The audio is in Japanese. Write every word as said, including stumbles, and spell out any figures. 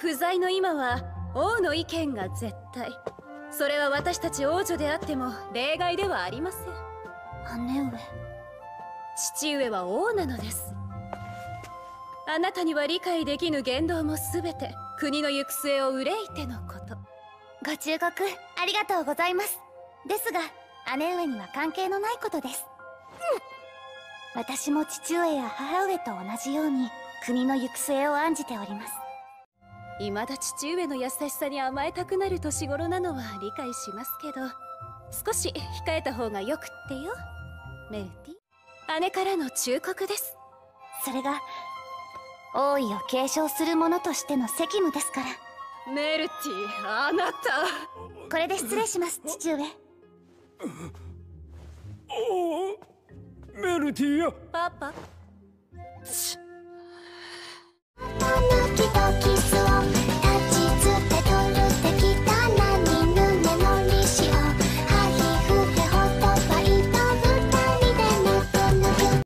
不在の今は王の意見が絶対。それは私たち王女であっても例外ではありません。 姉上。 父上は王なのです。あなたには理解できぬ言動も全て国の行く末を憂いてのこと。 ご忠告ありがとうございます。ですが姉上には関係のないことです。うん、私も父上や母上と同じように国の行く末を案じております。 未だ父上の優しさに甘えたくなる年頃なのは理解しますけど、少し控えた方がよくってよ、メルティ。姉からの忠告です。 それが王位を継承する者としての責務ですから。 メルティ、あなた。 これで失礼します、父上。 おお、メルティや。 パパ。